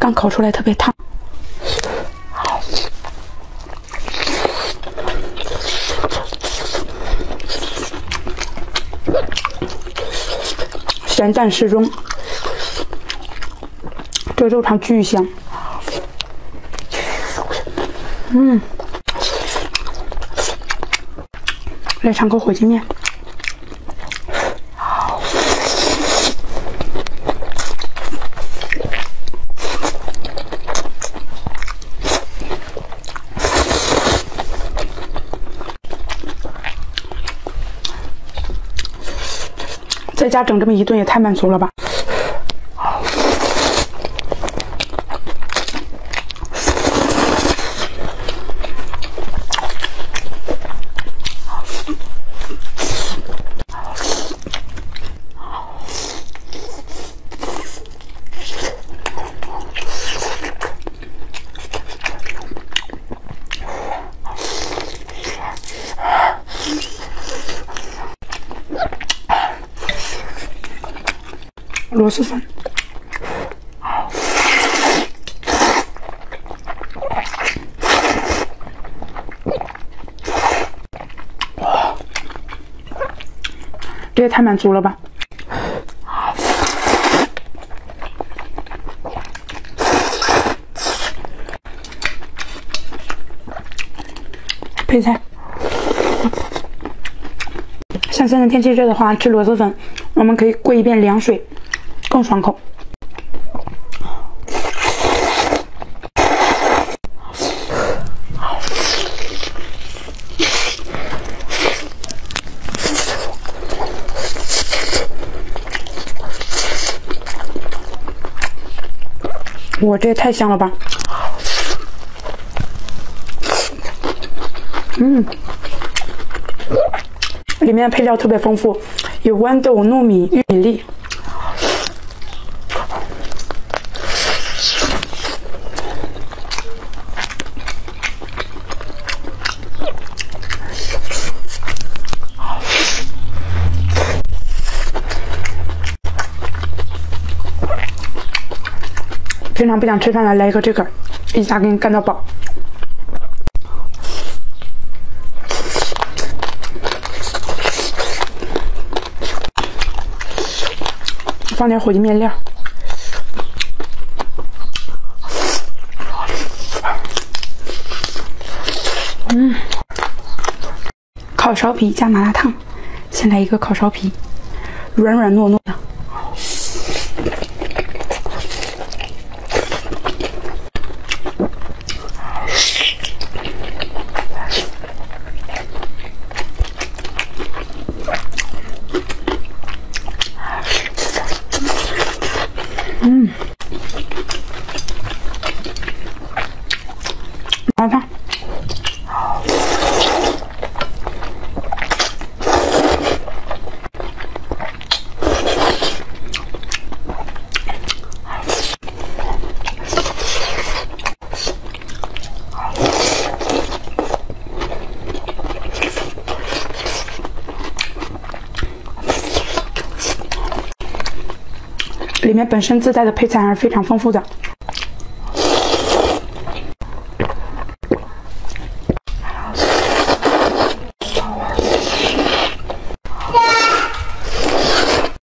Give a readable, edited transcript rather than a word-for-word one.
刚烤出来特别烫。咸淡适中，这肉肠巨香。来尝口火鸡面。在家整这么一顿也太满足了吧！螺蛳粉，这也太满足了吧！配菜，像现在天气热的话，吃螺蛳粉，我们可以过一遍凉水。更爽口。哇，这也太香了吧！里面的配料特别丰富，有豌豆、糯米、玉米粒。平常不想吃饭了，来一个这个，一下给你干到饱。放点火鸡面料。烤苕皮加麻辣烫，先来一个烤苕皮，软软糯糯的。麻辣烫。里面本身自带的配菜还是非常丰富的。